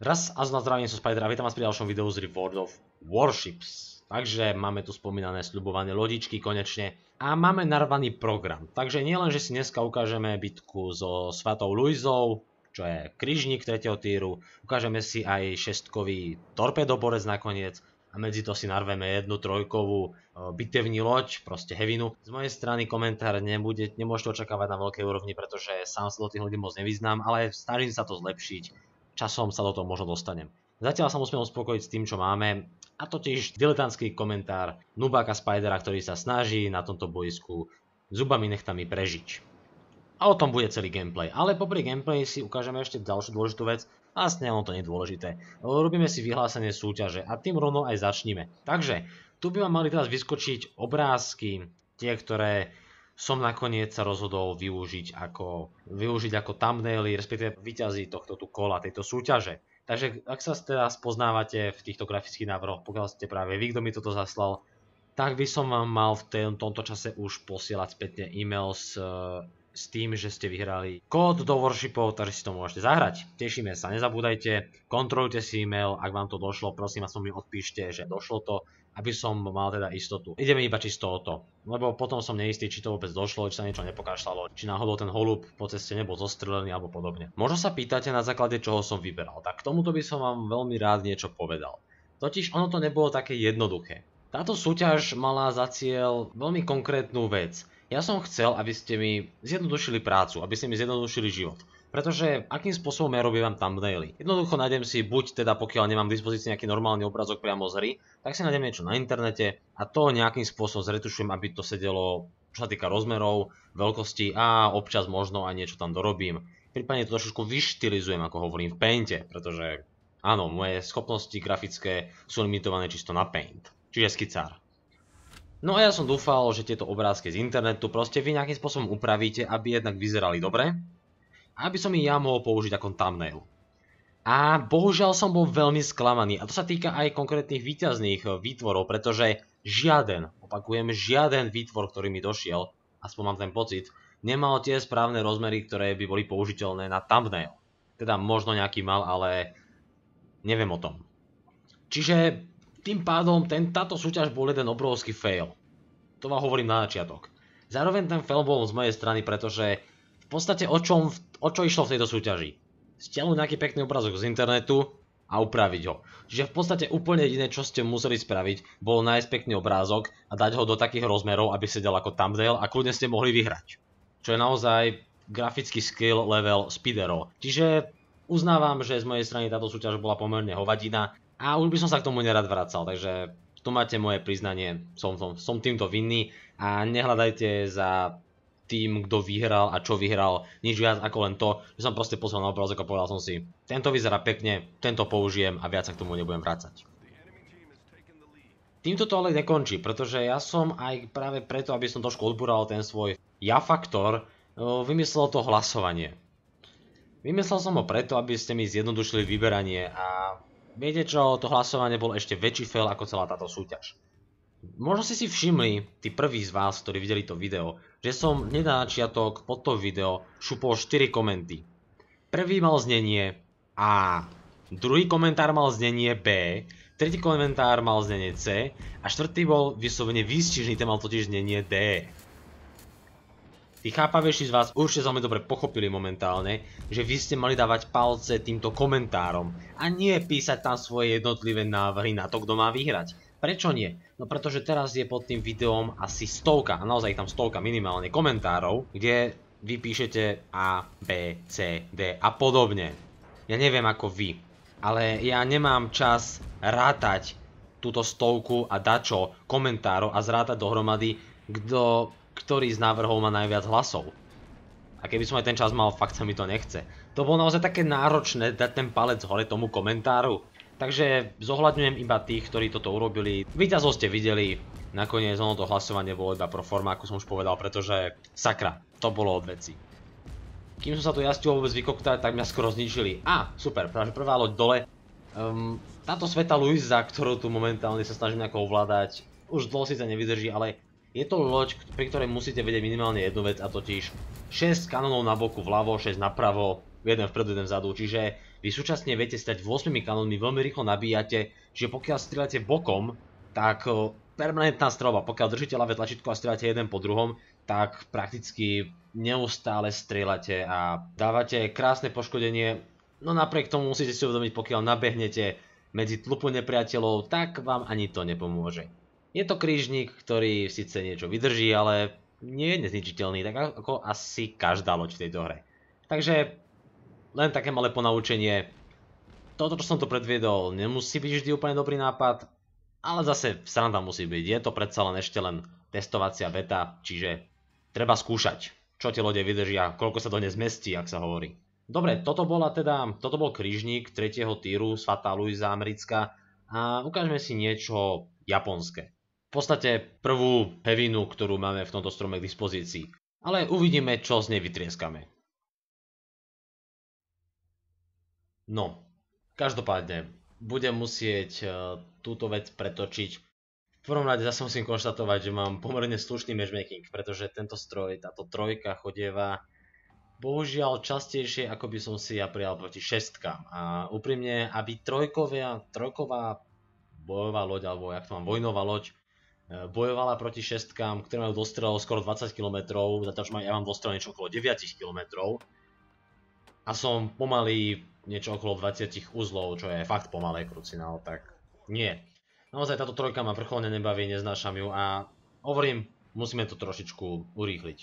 Raz a znova zdravím, som Spider a vítam vás pri ďalšom videu z World of Warships. Takže máme tu spomínané sľubované lodičky konečne a máme narvaný program. Takže nielen, že si dneska ukážeme bitku so Svatou Luizou, čo je križník 3. týru, ukážeme si aj šestkový torpedoborec nakoniec a medzi to si narveme jednu trojkovú bitevní loď, proste hevinu. Z mojej strany komentár nemôžete očakávať na veľkej úrovni, pretože sám sa do tých ľudí moc nevyznám, ale snažím sa to zlepšiť. Časom sa do toho možno dostanem. Zatiaľ sa musíme uspokojiť s tým, čo máme, a totiž diletantský komentár Nubáka Spidera, ktorý sa snaží na tomto bojisku zubami nechtami prežiť. A o tom bude celý gameplay. Ale popri gameplay si ukážeme ešte ďalšiu dôležitú vec. Vlastne ono to nie je dôležité. Robíme si vyhlásenie súťaže a tým rovno aj začneme. Takže tu by vám mali teraz vyskočiť obrázky, tie, ktoré som nakoniec sa rozhodol využiť ako thumbnaily, respektíve víťazí tohto kola, tejto súťaže. Takže ak sa teraz poznávate v týchto grafických návrhoch, pokiaľ ste práve vy, kto mi toto zaslal, tak by som vám mal v tomto čase už posielať spätne e-mail s tým, že ste vyhrali kód do Warshipov, takže si to môžete zahrať. Tešíme sa, nezabúdajte, kontrolujte si e-mail, ak vám to došlo, prosím vás mi odpíšte, že došlo to, aby som mal teda istotu. Ideme iba čisto o to, lebo potom som neistý, či to vôbec došlo, či sa niečo nepokašľalo, či náhodou ten holub po ceste nebol zostrelený alebo podobne. Možno sa pýtate, na základe čoho som vyberal, tak k tomuto by som vám veľmi rád niečo povedal. Totiž ono to nebolo také jednoduché. Táto súťaž mala za cieľ veľmi konkrétnu vec. Ja som chcel, aby ste mi zjednodušili prácu, aby ste mi zjednodušili život. Pretože akým spôsobom ja robím thumbnaily? Jednoducho nájdem si, buď teda pokiaľ nemám k dispozícii nejaký normálny obrázok priamo z hry, tak si nájdem niečo na internete a to nejakým spôsobom zretušujem, aby to sedelo, čo sa týka rozmerov, veľkosti a občas možno aj niečo tam dorobím. Prípadne to trošku vyštilizujem, ako hovorím v Painte, pretože áno, moje schopnosti grafické sú limitované čisto na Paint, čiže skicár. No a ja som dúfal, že tieto obrázky z internetu proste vy nejakým spôsobom upravíte, aby jednak vyzerali dobre, aby som ich ja mohol použiť ako thumbnail. A bohužiaľ som bol veľmi sklamaný, a to sa týka aj konkrétnych víťazných výtvorov, pretože žiaden výtvor, ktorý mi došiel, aspoň mám ten pocit, nemal tie správne rozmery, ktoré by boli použiteľné na thumbnail. Teda možno nejaký mal, ale neviem o tom. Čiže tým pádom táto súťaž bol jeden obrovský fail. To vám hovorím na začiatok. Zároveň ten fail bol z mojej strany, pretože v podstate o čo išlo v tejto súťaži? Stiahnuť nejaký pekný obrázok z internetu a upraviť ho. Čiže v podstate úplne jediné, čo ste museli spraviť, bolo nájsť pekný obrázok a dať ho do takých rozmerov, aby sedel ako thumbnail a kľudne ste mohli vyhrať. Čo je naozaj grafický skill level speederov. Čiže uznávam, že z mojej strany táto súťaž bola pomerne hovadina a už by som sa k tomu nerad vracal, takže tu máte moje priznanie, som týmto vinný a nehľadajte za tým, kto vyhral a čo vyhral, nič viac ako len to, že som proste pozrel na obrázok a povedal som si, tento vyzerá pekne, tento použijem a viac sa k tomu nebudem vracať. Týmto to ale nekončí, pretože ja som aj práve preto, aby som trošku odbúral ten svoj ja-faktor, vymyslel to hlasovanie. Vymyslel som ho preto, aby ste mi zjednodušili vyberanie a viete čo, to hlasovanie bol ešte väčší fail ako celá táto súťaž. Možno ste si všimli, tí prví z vás, ktorí videli to video, že som hneď na začiatok pod to video šupol 4 komenty. Prvý mal znenie A, druhý komentár mal znenie B, tretí komentár mal znenie C a štvrtý bol vyslovene výstižný, ten mal totiž znenie D. Tí chápavejší z vás určite veľmi dobre pochopili momentálne, že vy ste mali dávať palce týmto komentárom a nie písať tam svoje jednotlivé návrhy na to, kto má vyhrať. Prečo nie? No pretože teraz je pod tým videom asi 100, a naozaj tam 100 minimálne komentárov, kde vy píšete A, B, C, D a podobne. Ja neviem ako vy, ale ja nemám čas rátať túto 100 a dačo komentárov a zrátať dohromady, ktorý z návrhov má najviac hlasov. A keby som aj ten čas mal, fakt sa mi to nechce. To bolo naozaj také náročné dať ten palec hore tomu komentáru. Takže zohľadňujem iba tých, ktorí toto urobili. Víťazov ste videli, nakoniec ono to hlasovanie bolo iba pro forma, ako som už povedal, pretože sakra, to bolo od veci. Kým som sa tu ja stihol vôbec vykoktať, tak mňa skoro zničili. Super, práve prvá loď dole. Táto Sveta Luiza, ktorú tu momentálne sa snažím nejako ovládať, už dlho síce nevydrží, ale je to loď, pri ktorej musíte vedieť minimálne jednu vec, a totiž 6 kanónov na boku vľavo, 6 napravo, jeden vpredu, jeden vzadu, čiže vy súčasne viete stať 8 kanónmi, veľmi rýchlo nabíjate, že pokiaľ strieľate bokom, tak permanentná streľba, pokiaľ držíte ľavé tlačítko a strieľate jeden po druhom, tak prakticky neustále strieľate a dávate krásne poškodenie, no napriek tomu musíte si uvedomiť, pokiaľ nabehnete medzi tlupu nepriateľov, tak vám ani to nepomôže. Je to krížnik, ktorý síce niečo vydrží, ale nie je nezničiteľný, tak ako asi každá loď v tejto hre. Takže len také malé ponaučenie. Toto, čo som tu predviedol, nemusí byť vždy úplne dobrý nápad, ale zase sranda musí byť. Je to predsa len ešte len testovacia beta, čiže treba skúšať, čo tie lode vydržia, koľko sa do nej zmestí, ak sa hovorí. Dobre, toto bol krížnik 3. tíru, Svatá Luisa americká a ukážeme si niečo japonské. V podstate prvú hevinu, ktorú máme v tomto strome k dispozícii. Ale uvidíme, čo z nej vytrieskame. No, každopádne, budem musieť túto vec pretočiť. V prvom rade zase musím konštatovať, že mám pomerne slušný matchmaking, pretože tento stroj, táto trojka chodieva bohužiaľ častejšie, ako by som si ja prijal proti šestkám. A úprimne, aby trojková bojová loď, alebo jak to mám, vojnová loď, bojovala proti šestkám, ktoré majú dostrelov skoro 20 km, zatiaľ čo ja mám dostrel niečo okolo 9 km a som pomaly niečo okolo 20 uzlov, čo je fakt pomalé krucinál, tak nie. Naozaj táto trojka ma vrcholne nebaví, neznášam ju a hovorím, musíme to trošičku urýchliť.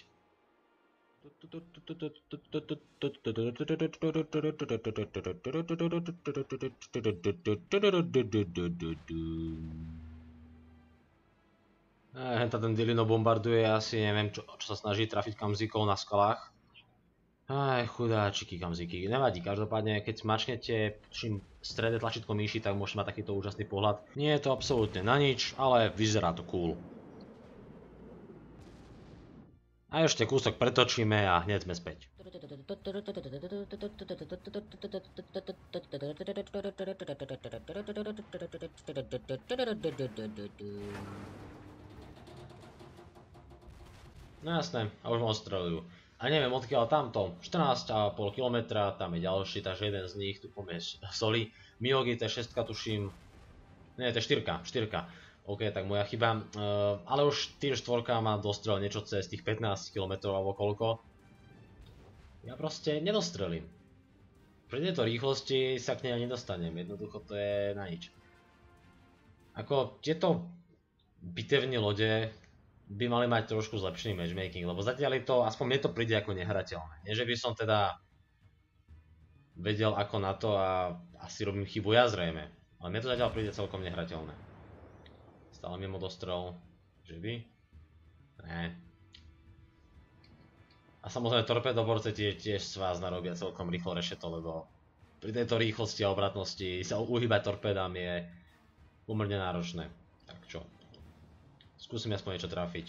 Ten Dilino bombarduje asi, neviem čo sa snaží trafiť kamzíkov na skalách. Aj chudáčiky kamzíky, nevadí, každopádne keď mačnete v strede tlačítko myši, tak môžete mať takýto úžasný pohľad. Nie je to absolútne na nič, ale vyzerá to cool. A ešte kúsok pretočíme a hneď sme späť. No jasné, a už ma odstrelujú. A neviem odkiaľ tamto, 14,5 km, tam je ďalší, takže jeden z nich tu poďme soli. Miyogi, to je 6 tuším, nie, to je 4. OK, tak moja chyba, ale už tým 4 má dostrel niečo cez tých 15 km alebo koľko. Ja proste nedostrelím. Pri tejto rýchlosti sa k nej nedostanem, jednoducho to je na nič. Ako tieto bitevné lode by mali mať trošku zlepšený matchmaking, lebo zatiaľ je to, aspoň mne to príde ako nehrateľné. Nie, že by som teda vedel ako na to a asi robím chybu ja zrejme, ale mne to zatiaľ príde celkom nehrateľné. Stále mimo dostrel, že by? Ne. A samozrejme torpedoborce tiež z vás narobia celkom rýchlo rešeto, lebo pri tejto rýchlosti a obratnosti sa uhýbať torpédám je pomerne náročné. Tak čo? Skúsim aspoň niečo trafiť.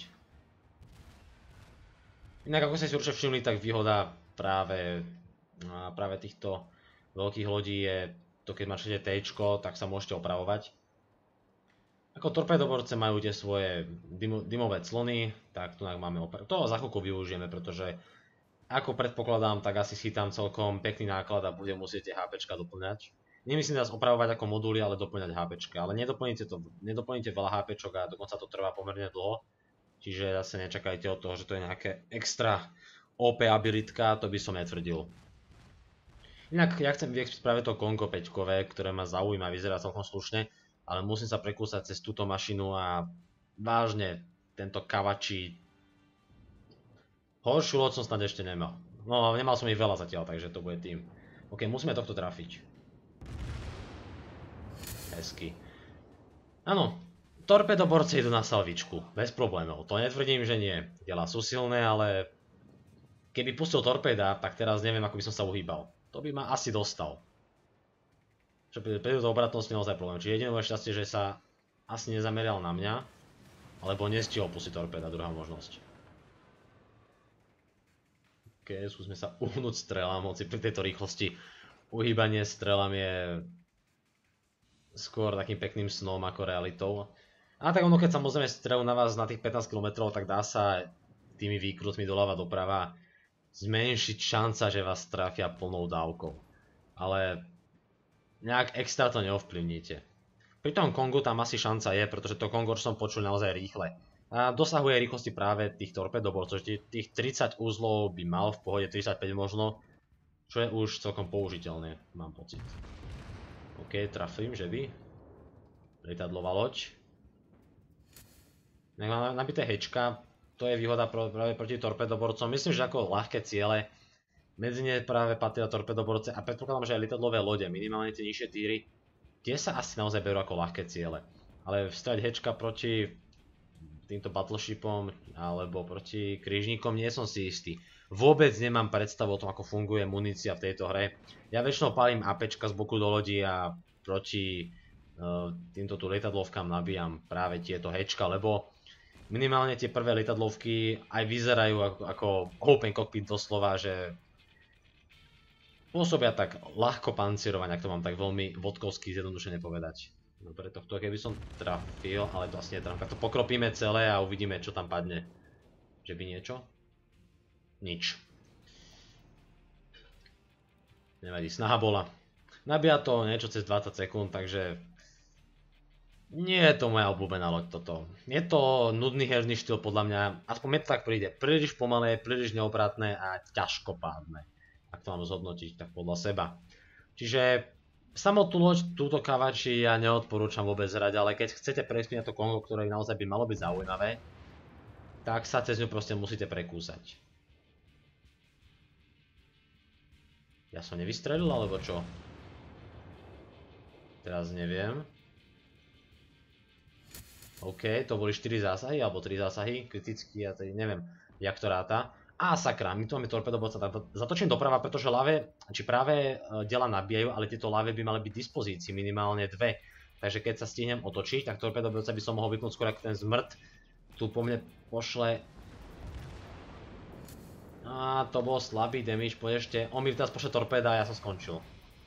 Inak ako ste si určite všimli, tak výhoda práve týchto veľkých lodí je to, keď máte T-čko, tak sa môžete opravovať. Ako torpédoborce majú tie svoje dymové clony, tak tu máme to za chvíľku využijeme, pretože ako predpokladám, tak asi schytám celkom pekný náklad a budem musieť tie HPčka doplňať. Nemyslím nás opravovať ako moduly, ale doplňať HPčka, ale nedoplníte veľa HPčok a dokonca to trvá pomerne dlho. Čiže zase nečakajte od toho, že to je nejaké extra OP abilitka, to by som netvrdil. Inak ja chcem vyexpiť práve to Kongo 5-kové, ktoré ma zaujíma, vyzerá celkom slušne, ale musím sa prekúsať cez túto mašinu a vážne tento Kawachi horšiu loď som snad ešte nemal. No nemal som ich veľa zatiaľ, takže to bude tým. OK, musíme tohto trafiť. Hezky. Áno, torpedoborce idú na salvičku, bez problémov, to netvrdím, že nie. Diela sú silné, ale keby pustil torpéda, tak teraz neviem, ako by som sa uhýbal. To by ma asi dostal. Čo pri tejto obratnosti naozaj problém. Čiže jediné šťastie, že sa asi nezameral na mňa, alebo nestihol pustiť torpéda, druhá možnosť. OK, skúsme sa uhnúť strelám, hoci pri tejto rýchlosti uhýbanie strelám je skôr takým pekným snom ako realitou. A tak ono, keď samozrejme strelú na vás na tých 15 km, tak dá sa tými výkrutmi doľava doprava zmenšiť šanca, že vás trafia plnou dávkou. Ale nejak extra to neovplyvníte. Pri tom Kongu tam asi šanca je, pretože to Kongo som počul naozaj rýchle. A dosahuje rýchlosti práve tých torpedoborcov, že tých 30 uzlov by mal v pohode, 35 možno, čo je už celkom použiteľné, mám pocit. OK, trafím, že by? Lietadlová loď. Mám nabité hečka, to je výhoda práve proti torpedoborcom. Myslím, že ako ľahké ciele, medzi ne práve patria torpedoborce a predpokladám, že aj lietadlové lode, minimálne tie nižšie týry, tie sa asi naozaj berú ako ľahké ciele. Ale vstrať hečka proti týmto battleshipom alebo proti krížnikom nie som si istý. Vôbec nemám predstavu o tom, ako funguje munícia v tejto hre. Ja väčšinou palím APčka z boku do lodi a proti týmto tu lietadlovkám nabíjam práve tieto hečka, lebo minimálne tie prvé lietadlovky aj vyzerajú ako open cockpit doslova, že pôsobia tak ľahko pancierovať, ak to mám tak veľmi vodkovsky zjednodušene povedať. Dobre, tohto keby som trafil, ale to asi netrafím. Tak to pokropíme celé a uvidíme, čo tam padne. Že by niečo? Nič. Nevadí, snaha bola. Nabíja to niečo cez 20 sekúnd, takže nie je to moja obľúbená loď toto. Je to nudný herný štýl podľa mňa, aspoň mne to tak príde. Príliš pomalé, príliš neobratné a ťažkopádne. Ak to mám zhodnotiť, tak podľa seba. Čiže samotnú loď, túto Kawachi ja neodporúčam vôbec hrať, ale keď chcete prejsť na to Kongo, ktoré naozaj by malo byť zaujímavé, tak sa cez ňu proste musíte prekúsať. Ja som nevystrelil, alebo čo? Teraz neviem. OK, to boli 4 zásahy, alebo 3 zásahy, kriticky, ja tedy neviem, jak to ráta. Á, sakra, my tu máme torpedoborca, tak zatočím doprava, pretože ľavé, či práve diela nabíjajú, ale tieto ľavé by mali byť v dispozícii, minimálne 2. Takže keď sa stihnem otočiť, tak torpedoborca by som mohol vypnúť skôr ako ten zmrt. Tu po mne pošle. Á, to bol slabý damage, poď ešte. On mi teraz pošle torpéda a ja som skončil.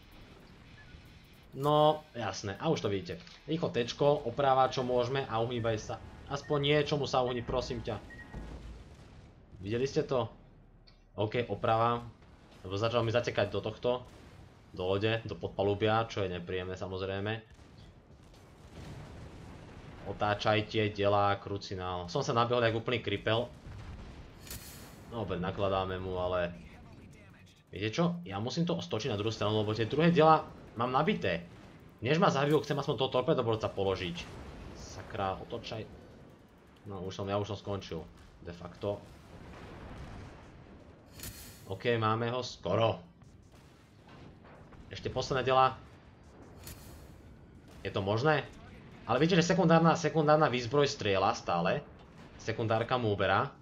No, jasné, a už to vidíte. Rýchlo tečko, opráva čo môžeme a uhnívaj sa. Aspoň niečomu sa uhni, prosím ťa. Videli ste to? OK, oprava. Lebo začal mi zatekať do tohto. Do lode, do podpalubia, čo je nepríjemné samozrejme. Otáčajte, delá, krucinál. Som sa nabehol jak úplný kripel. No opäť nakladáme mu, ale viete čo? Ja musím to stočiť na druhú stranu, lebo tie druhé diela mám nabité. Než ma zabijú, chcem aspoň toho torpedoborca položiť. Sakra, otočaj. No ja už som skončil. De facto. OK, máme ho skoro. Ešte posledné diela. Je to možné? Ale viete, že sekundárna výzbroj strieľa stále. Sekundárka mu uberá.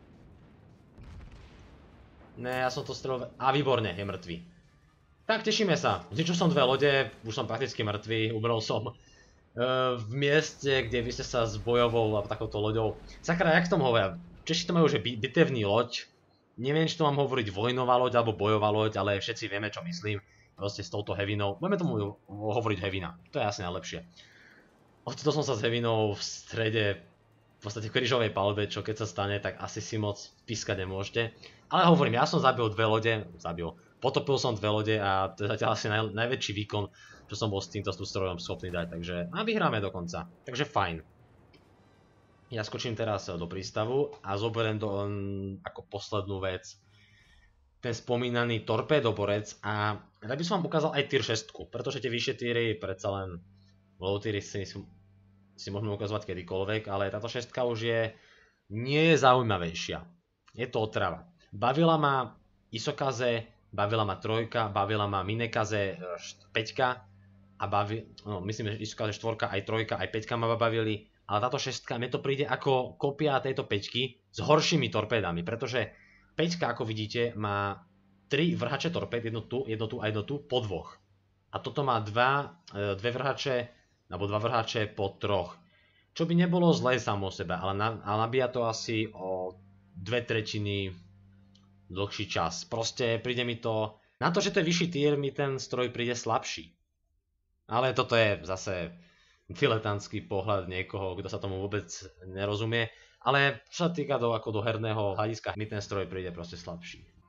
Ne, ja som to strelil. A výborne, je mŕtvý. Tak, tešíme sa. Zničil som 2 lode, už som prakticky mŕtvý. Umrel som v mieste, kde vy ste sa s bojovou a takouto loďou. Sakra, jak tomu hovoria? Češi to majú, že bitevný loď. Neviem, či to mám hovoriť vojnová loď alebo bojová loď, ale všetci vieme, čo myslím. Proste s touto hevinou. Budeme tomu hovoriť hevina. To je asi najlepšie. Ocitol som sa s hevinou v strede, v podstate v krížovej palbe, čo keď sa stane, tak asi si moc pískať nemôžete. Ale hovorím, ja som zabil 2 lode, potopil som 2 lode a to je zatiaľ asi najväčší výkon, čo som bol s týmto strojom schopný dať, takže a vyhráme dokonca. Takže fajn. Ja skočím teraz do prístavu a zoberiem ako poslednú vec ten spomínaný torpédoborec a rád by som vám ukázal aj tier 6, pretože tie vyššie týry, predsa len low týry si môžeme ukazovať kedykoľvek, ale táto 6 už nie je zaujímavejšia. Je to otrava. Bavila ma Isokaze, bavila ma 3, bavila ma Minekaze 5 a myslím, že Isokaze 4, aj 3, aj 5 ma bavili. Ale táto 6, mne to príde ako kopia tejto 5 s horšími torpédami, pretože 5, ako vidíte, má 3 vrhače torpéd, jedno tu a jedno tu, po 2. A toto má 2 vrhače, alebo 2 vrhače po 3. Čo by nebolo zlé samo o sebe, ale nabíja to asi o 2/3 dlhší čas. Proste príde mi to, na to, že to je vyšší tier, mi ten stroj príde slabší. Ale toto je zase diletantský pohľad niekoho, kto sa tomu vôbec nerozumie, ale čo sa týka do herného hľadiska, mi ten stroj príde proste slabší.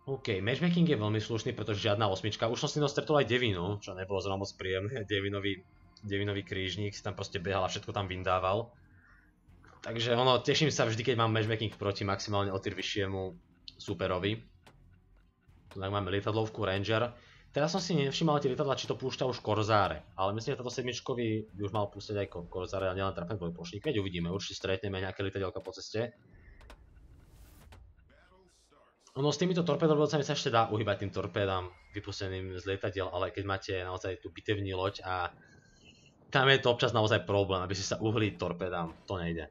OK, matchmaking je veľmi slušný, pretože žiadna osmička. Už som si stretol aj devinu, čo nebolo zrovna moc príjemné. Devinový krížnik si tam proste behal a všetko tam vyndával. Takže ono, teším sa vždy, keď mám matchmaking proti maximálne o tier vyššiemu superovi. Tu máme lietadlovku Ranger. Teraz som si nevšimal tie lietadla, či to púšťa už Korzáre. Ale myslím, že táto sedmičkový by už mal púšťať aj Korzáre a nielen trapné dvojplošník. Veď uvidíme, určite stretneme nejaké lietadielka po ceste. Ono s týmito torpédoborcami sa ešte dá uhýbať tým torpédám vypusteným z lietadiel, ale keď máte naozaj tú bitevní loď a tam je to občas naozaj problém, aby si sa uhli torpédám, to nejde.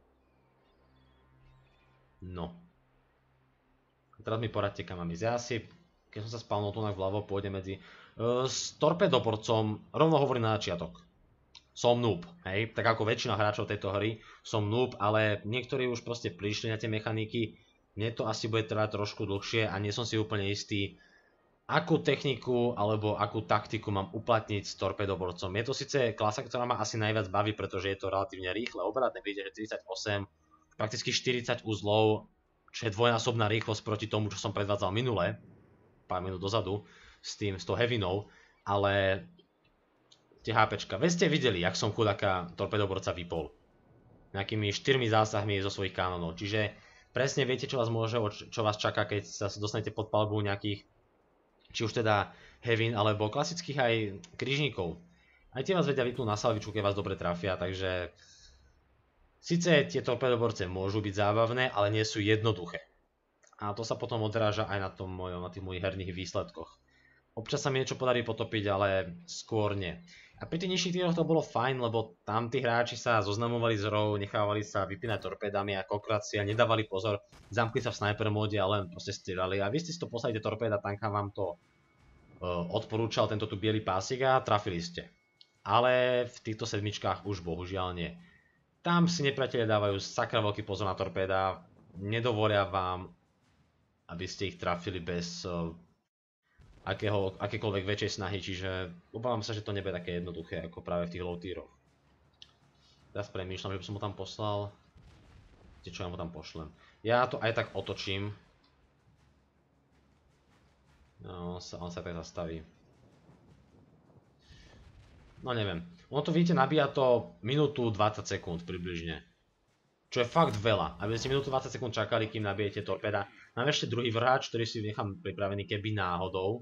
No. Teraz mi poradte, kam mám ísť. Ja si, keď som sa spalnul tu vľavo, pôjdem medzi... S torpédoborcom rovno hovorím na začiatok. Som noob, hej, tak ako väčšina hráčov tejto hry, som noob, ale niektorí už proste prišli na tie mechaniky. Mne to asi bude trvať trošku dlhšie a nie som si úplne istý, akú techniku alebo akú taktiku mám uplatniť s torpedoborcom. Je to síce klasa, ktorá ma asi najviac baví, pretože je to relatívne rýchle, obratné, vidíte, že 38, prakticky 40 uzlov, čo je dvojnásobná rýchlosť proti tomu, čo som predvádzal minule, pár minút dozadu, s tou heavinou, ale tie HPčka, veď ste videli, jak som chudáka torpedoborca vypol. Nejakými 4 zásahmi zo svojich kanónov, čiže presne viete, čo vás čaká, keď sa dostanete pod palbu nejakých, či už teda Heavin, alebo klasických aj krížnikov. Aj tie vás vedia vypnúť na salvičku, keď vás dobre trafia, takže... Sice tie torpedoborce môžu byť zábavné, ale nie sú jednoduché. A to sa potom odráža aj na tých mojich herných výsledkoch. Občas sa mi niečo podarí potopiť, ale skôr nie. A pri tých nižších týroch to bolo fajn, lebo tam tí hráči sa zoznamovali z rov, nechávali sa vypínať torpédami a koľkokrát si a nedávali pozor, zamkli sa v sniper móde a len proste strieľali. A vy ste si to posadíte torpéda, tanka vám to odporúčal tento tu biely pásik a trafili ste. Ale v týchto sedmičkách už bohužiaľ nie. Tam si nepriatelia dávajú sakra veľký pozor na torpéda, nedovolia vám, aby ste ich trafili bez akékoľvek väčšej snahy, čiže obávam sa, že to nebude také jednoduché ako práve v tých low tieroch. Teraz premýšľam, že by som ho tam poslal. Čo ja mu tam pošlem. Ja to aj tak otočím. No, on sa tak zastaví. No neviem. Ono to vidíte, nabíja to minútu 20 sekúnd približne. Čo je fakt veľa. Aby ste minútu 20 sekúnd čakali, kým nabijete torpéda. Mám ešte druhý vrháč, ktorý si nechám pripravený keby náhodou.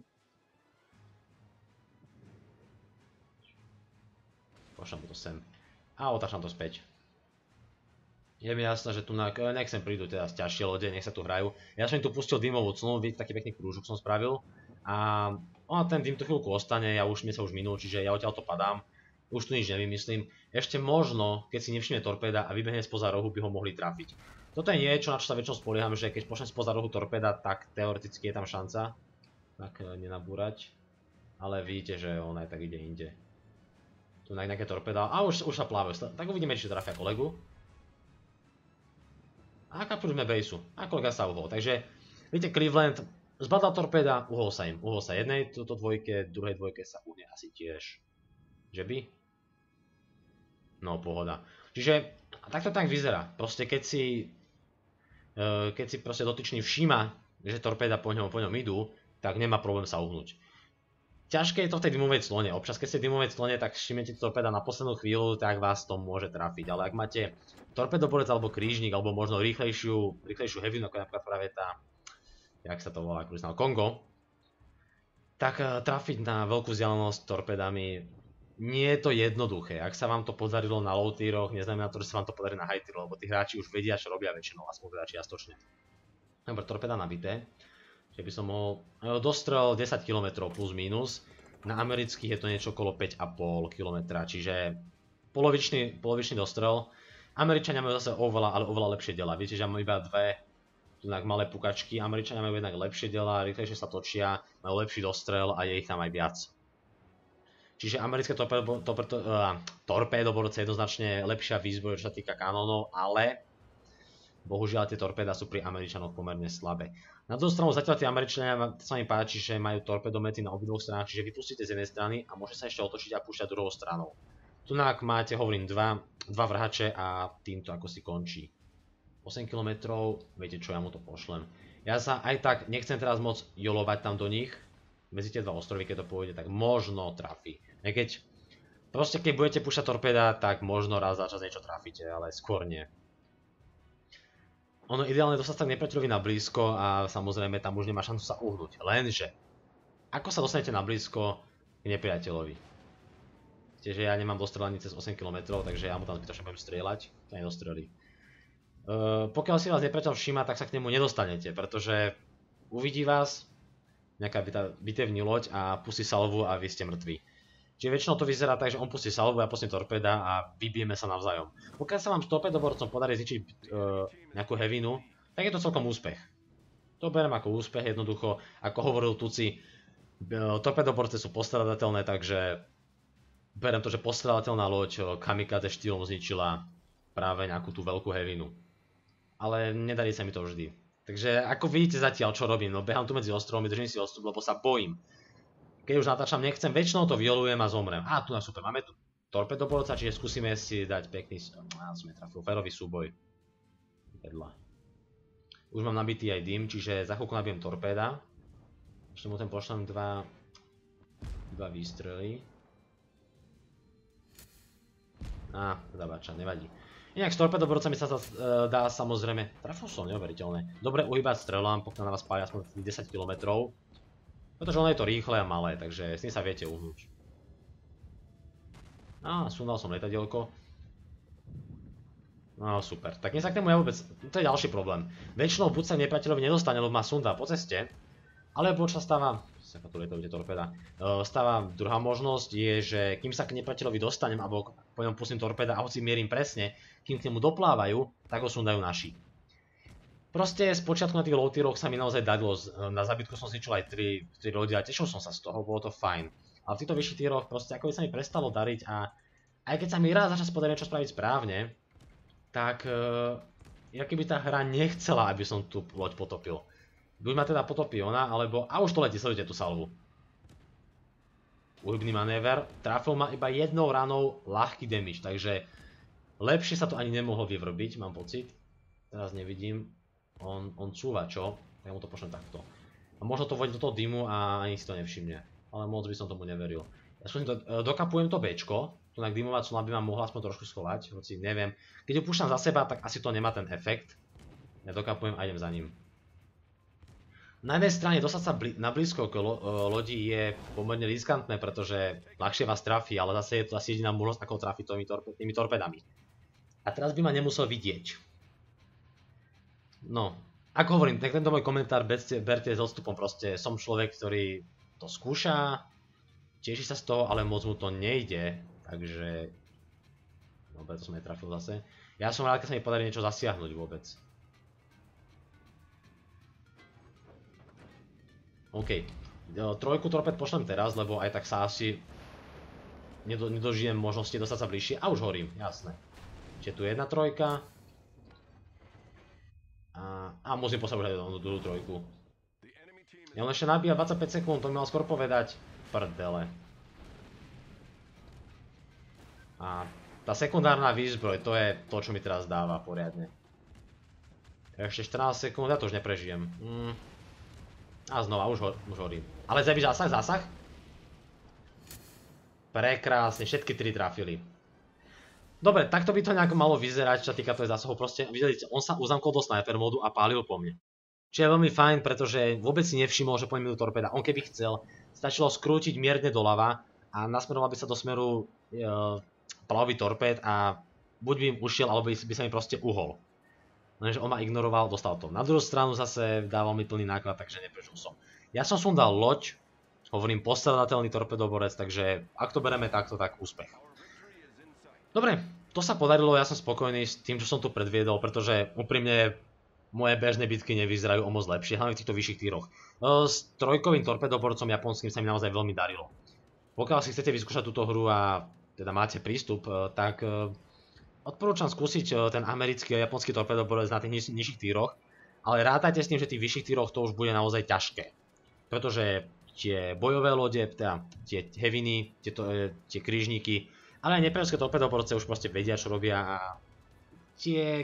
Pošlem to sem. A otáčam to späť. Je mi jasné, že tu nech sem prídu teda ťažšie lode, nech sa tu hrajú. Ja som im tu pustil dymovú clonu, vidíte, taký pekný krúžok som spravil. A ten dym tu chvíľku ostane, mne sa už minul, čiže ja odtiaľ to padám. Už tu nič nevymyslím. Ešte možno, keď si nevšimne torpéda a vybehne spoza rohu, by ho mohli trafiť. Toto je niečo, na čo sa väčšinou spolieham, že keď pošlem spoza rohu torpéda, tak teoreticky je tam šanca. Tak nenabúrať. Ale vidíte, že on aj tak ide inde. Tu nejaké torpéda. A už sa plávajú. Tak uvidíme, či trafia kolegu. A kapujeme baseu. A kolega sa uhol. Takže, vidíte, Cleveland zbadal torpéda, uhol sa im. Uhol sa jednej, toto dvojke, druhej dvojke sa uhne asi tiež. Že by? No, pohoda. Čiže, takto tak vyzerá. Proste, keď si proste dotyčný všíma, že torpéda po ňom idú, tak nemá problém sa uhnúť. Ťažké je to v tej dymovej clone. Občas, keď ste v dymovej clone, tak všimnete torpéda na poslednú chvíľu, tak vás to môže trafiť. Ale ak máte torpedoborec alebo krížnik, alebo možno rýchlejšiu heavinu, ako napríklad práve tá, jak sa to volá, Kongo, tak trafiť na veľkú vzdialenosť torpédami nie je to jednoduché. Ak sa vám to podarilo na low tieroch, neznamená to, že sa vám to podarí na high tieroch, lebo tí hráči už vedia, čo robia väčšinou, aspoň teda čiastočne. Dobre, torpéda nabité. Že by som mohol... Dostrel 10 km plus minus. Na amerických je to niečo okolo 5,5 km, čiže polovičný dostrel. Američania majú zase oveľa lepšie dela. Viete, že mám iba dve malé pukačky. Američania majú jednak lepšie dela, rýchlejšie sa točia, majú lepší dostrel a je ich tam aj viac. Čiže americké torpédoborce je jednoznačne lepšia výzbroj, čo sa týka kanónov, ale bohužiaľ tie torpéda sú pri Američanoch pomerne slabé. Na druhú stranu zatiaľ tie Američania sa mi páči, že majú torpedomety na obidvoch stranách, čiže vypustíte z jednej strany a môže sa ešte otočiť a púšťať druhou stranou. Tunák máte, hovorím, dva vrhače a týmto ako si končí. 8 km, viete čo, ja mu to pošlem. Ja sa aj tak nechcem teraz moc jolovať tam do nich. Medzi tie dva ostrovy, keď to pôjde, tak možno trafí. Proste keď budete púšťať torpéda, tak možno raz za čas niečo trafíte, ale skôr nie. Ono ideálne dostať sa k nepriateľovi na blízko a samozrejme tam už nemá šancu sa uhnúť. Lenže, ako sa dostanete na blízko k nepriateľovi? Čiže ja nemám dostrelaný cez 8 km, takže ja mu tam zbytočne budem strieľať, to nedostrelí. Pokiaľ si vás nepriateľ všíma, tak sa k nemu nedostanete, pretože uvidí vás, nejaká bitevní loď a pustí salvu a vy ste mŕtvi. Čiže väčšinou to vyzerá tak, že on pustí salvu, ja pustím torpéda a vybijeme sa navzájom. Pokiaľ sa vám s torpedoborcom podarí zničiť nejakú hevinu, tak je to celkom úspech. To beriem ako úspech, jednoducho, ako hovoril Tuci, torpedoborce sú postradateľné, takže beriem to, že postradateľná loď kamikaze štýlom zničila práve nejakú tú veľkú hevinu. Ale nedarí sa mi to vždy. Takže ako vidíte zatiaľ, čo robím, no behám tu medzi ostrovmi, držím si odstup, lebo sa bojím. Keď už natáčam, nechcem, väčšinou to violujem a zomrem. Tu na super, máme tu torpedoborca, čiže skúsime si dať pekný, som netrafil, férový súboj. Vedľa. Už mám nabitý aj dym, čiže za chvíľku nabijem torpéda. Ešte mu ten pošlem dva výstrely. Zabača, nevadí. Inak s torpedoborcami sa dá samozrejme, trafil som, neuveriteľné, dobre uhýbať strelám, pokiaľ na vás pália aspoň 10 km. Pretože ono je to rýchle a malé, takže s tým sa viete uhnúť. Sundal som letadielko. Super, tak dnes sa k tomu ja vôbec, to je ďalší problém. Väčšinou buď sa nepriateľovi nedostane, lebo má sunda po ceste, alebo čo stáva, stáva druhá možnosť je, že kým sa k nepriateľovi dostanem, alebo po ňom pustím torpéda a hoci mierim presne, kým k nemu doplávajú, tak ho sundajú naši. Proste spočiatku na tých low tieroch sa mi naozaj darilo, na zábytku som zničil aj 3 lode a tešil som sa z toho, bolo to fajn. Ale v týchto vyšších tieroch proste ako by sa mi prestalo dariť a aj keď sa mi raz za čas podarí niečo spraviť správne, tak keby tá hra nechcela, aby som tú loď potopil. Buď ma teda potopí ona, alebo... A už to letí, sledujte tú salvu. Uhybný manéver. Trafil ma iba jednou ranou ľahký damage, takže lepšie sa to ani nemohlo vyvrbiť, mám pocit. Teraz nevidím. On cúva, čo? Ja mu to pošlem takto. A možno to vojde do toho dymu a ani si to nevšimne. Ale moc by som tomu neveril. Ja dokapujem to Bčko. Tu na dymovacú by ma mohla aspoň trošku schovať, hoci neviem. Keď ju púšťam za seba, tak asi to nemá ten efekt. Ja dokapujem a idem za ním. Na jednej strane dostať sa na blízko k lodi je pomerne riskantné, pretože ľahšie vás trafí, ale zase je to asi jediná možnosť, ako trafiť tými torpedami. A teraz by ma nemusel vidieť. No, ako hovorím, tento môj komentár berte s odstupom, proste som človek, ktorý to skúša, teší sa z toho, ale moc mu to nejde, takže... No, preto som netrafil zase. Ja som rád, keď sa mi podarí niečo zasiahnuť vôbec. OK, trojku torped pošlem teraz, lebo aj tak sa asi nedožijem možnosti dostať sa bližšie. A už horím, jasné. Čiže tu je jedna trojka. A musím poslať aj druhú trojku. Ja on ešte nabíja 25 sekúnd, to mi mal skôr povedať. Prdele. A tá sekundárna výzbroj, to je to, čo mi teraz dáva poriadne. Ešte 14 sekúnd, ja to už neprežijem. A znova, už horím. Ale zabíš zásah? Prekrásne, všetky 3 trafili. Dobre, takto by to nejako malo vyzerať, čo sa týka toho zásahu. Proste, vidíte, on sa uzamkol do sniper módu a pálil po mne. Čo je veľmi fajn, pretože vôbec si nevšimol, že po ňom idú torpéda. On keby chcel, stačilo skrútiť mierne doľava a nasmeroval by sa do smeru plavový torpéd a buď by im ušiel, alebo by sa mi proste uhol. Lenže on ma ignoroval, dostal to. Na druhú stranu zase dával mi plný náklad, takže neprežil som. Ja som sundal loď, hovorím postradateľný torpedoborec, takže ak to bereme takto, tak úspech. Dobre, to sa podarilo, ja som spokojný s tým, čo som tu predviedol, pretože úprimne moje bežné bitky nevyzerajú o moc lepšie, hlavne v týchto vyšších týroch. S trojkovým torpedoborcom japonským sa mi naozaj veľmi darilo. Pokiaľ si chcete vyskúšať túto hru a teda máte prístup, tak odporúčam skúsiť ten americký a japonský torpedoborec na tých nižších týroch, ale rátajte s tým, že v tých vyšších týroch to už bude naozaj ťažké. Pretože tie bojové lode, teda tie heviny, tie krížníky, ale aj nepriateľské torpedoborce už proste vedia, čo robia a tie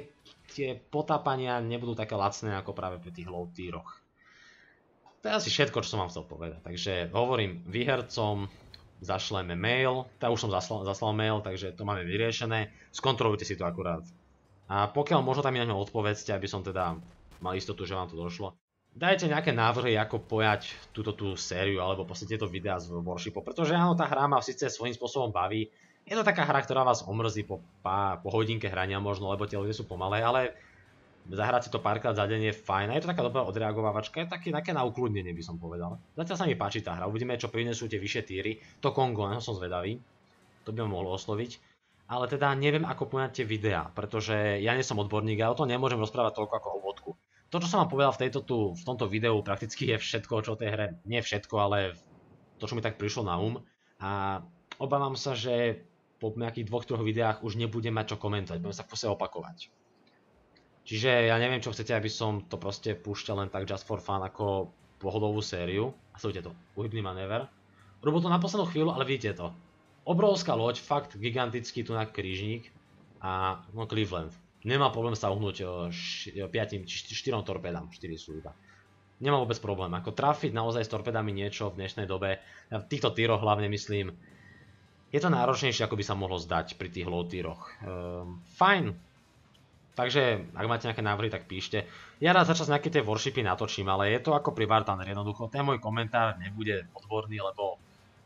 tie potápania nebudú také lacné ako práve pri tých low tieroch. To je asi všetko, čo som vám chcel povedať. Takže hovorím výhercom, zašleme mail, už som zaslal mail, takže to máme vyriešené. Skontrolujte si to akurát. A pokiaľ možno tam mi na ňo odpovedzte, aby som teda mal istotu, že vám to došlo. Dajte nejaké návrhy, ako pojať túto sériu, alebo podstate tieto videá z Warshipu, pretože áno, tá hra ma síce svojím spôsobom baví. Je to taká hra, ktorá vás omrzí po hodinke hrania možno, lebo tie ľudia sú pomalé, ale zahrať si to párkrát za deň je fajn. A je to taká dobrá odreagovávačka, je také na ukludnenie by som povedal. Zatiaľ sa mi páči tá hra, uvidíme, čo prinesú tie vyššie týry. To Kongo, na to som zvedavý, to by ma mohlo osloviť. Ale teda neviem, ako pojať tie videá, pretože ja nie som odborník a o tom nemôžem rozprávať toľko ako o vodku. To, čo som vám povedal v tomto videu, prakticky je všetko, čo o tej hre, nie všetko, ale to, čo mi tak prišlo na A obávam sa, že po nejakých 2-3 videách už nebudem mať čo komentovať, budem sa v kuse opakovať. Čiže ja neviem, čo chcete, aby som to proste púšťal len tak just for fun ako pohodovú sériu. A sledujte to, uhybný manéver. Robil to na poslednú chvíľu, ale vidíte to. Obrovská loď, fakt gigantický tu na krížnik a no Cleveland. Nemá problém sa uhnúť 5 či 4 torpédám, 4 sú iba. Nemá vôbec problém, ako trafiť naozaj s torpédami niečo v dnešnej dobe, v týchto týroch hlavne myslím, je to náročnejšie, ako by sa mohlo zdať pri tých low týroch. Fajn. Takže, ak máte nejaké návrhy, tak píšte. Ja rád začas nejaké tie worshipy natočím, ale je to ako pri War Thunder, jednoducho. Ten môj komentár nebude odborný, lebo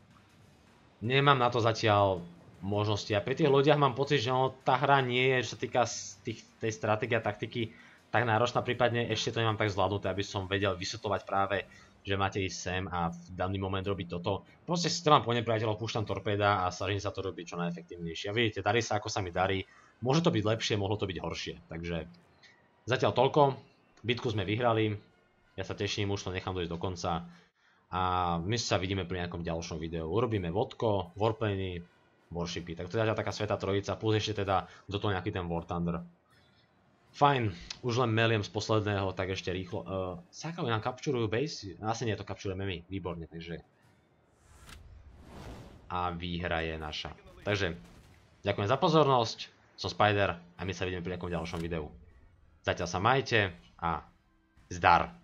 nemám na to zatiaľ možnosti. A pri tých ľudiach mám pocit, že tá hra nie je, čo sa týka tej stratégie a taktiky, tak náročná, prípadne ešte to nemám tak zvládnuté, aby som vedel vysvetľovať práve, že máte ísť sem a v daný moment robiť toto. Proste si trvám po nepriateľov, púšťam torpéda a snažím sa to robiť čo najefektívnejšie. A vidíte, darí sa ako sa mi darí. Môže to byť lepšie, mohlo to byť horšie. Takže zatiaľ toľko. Bitku sme vyhrali. Ja sa teším, už to nechám dojsť do konca. A my sa vidíme pri nejakom ďalšom videu. Urobíme vodko, warplany, worshipy. Tak to je taká svätá trojica, plus ešte teda do toho nejaký ten War Thunder. Fajn, už len meliem z posledného, tak ešte rýchlo. Sákajú nám capturujú base? Asi nie, to capturujeme my, výborne, takže. A výhra je naša. Takže, ďakujem za pozornosť, som Spider a my sa vidíme pri nejakom ďalšom videu. Zatiaľ sa majte a zdar.